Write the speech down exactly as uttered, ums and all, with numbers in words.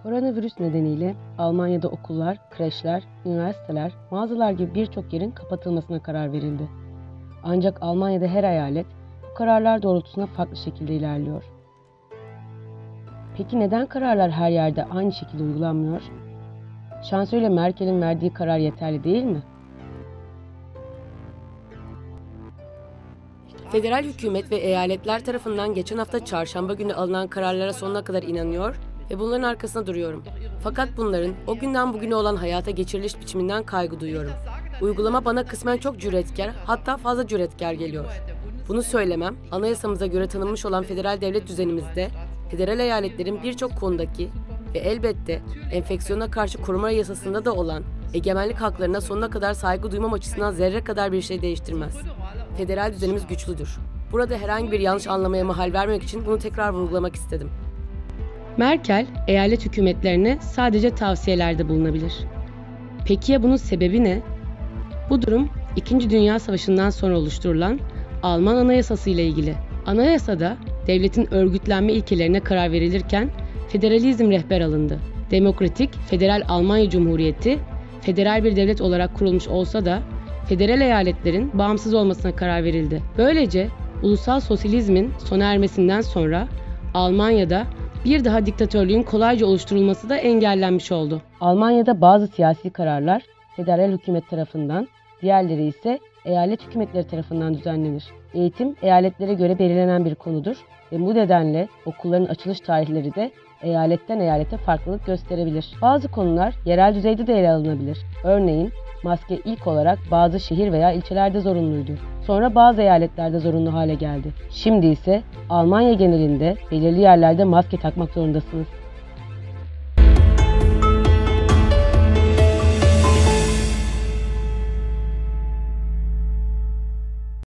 Koronavirüs nedeniyle Almanya'da okullar, kreşler, üniversiteler, mağazalar gibi birçok yerin kapatılmasına karar verildi. Ancak Almanya'da her eyalet bu kararlar doğrultusunda farklı şekilde ilerliyor. Peki neden kararlar her yerde aynı şekilde uygulanmıyor? Şansölye Merkel'in verdiği karar yeterli değil mi? Federal hükümet ve eyaletler tarafından geçen hafta çarşamba günü alınan kararlara sonuna kadar inanıyor ve bunların arkasında duruyorum. Fakat bunların o günden bugüne olan hayata geçiriliş biçiminden kaygı duyuyorum. Uygulama bana kısmen çok cüretkar, hatta fazla cüretkar geliyor. Bunu söylemem, anayasamıza göre tanınmış olan federal devlet düzenimizde, federal eyaletlerin birçok konudaki ve elbette enfeksiyona karşı koruma yasasında da olan egemenlik haklarına sonuna kadar saygı duymam açısından zerre kadar bir şey değiştirmez. Federal düzenimiz güçlüdür. Burada herhangi bir yanlış anlamaya mahal vermek için bunu tekrar vurgulamak istedim. Merkel, eyalet hükümetlerine sadece tavsiyelerde bulunabilir. Peki ya bunun sebebi ne? Bu durum, İkinci Dünya Savaşı'ndan sonra oluşturulan Alman Anayasası ile ilgili. Anayasada devletin örgütlenme ilkelerine karar verilirken federalizm rehber alındı. Demokratik, Federal Almanya Cumhuriyeti, federal bir devlet olarak kurulmuş olsa da federal eyaletlerin bağımsız olmasına karar verildi. Böylece ulusal sosyalizmin sona ermesinden sonra Almanya'da bir daha diktatörlüğün kolayca oluşturulması da engellenmiş oldu. Almanya'da bazı siyasi kararlar federal hükümet tarafından, diğerleri ise eyalet hükümetleri tarafından düzenlenir. Eğitim eyaletlere göre belirlenen bir konudur ve bu nedenle okulların açılış tarihleri de eyaletten eyalete farklılık gösterebilir. Bazı konular yerel düzeyde de ele alınabilir. Örneğin maske ilk olarak bazı şehir veya ilçelerde zorunluydu. Sonra bazı eyaletlerde zorunlu hale geldi. Şimdi ise Almanya genelinde belirli yerlerde maske takmak zorundasınız.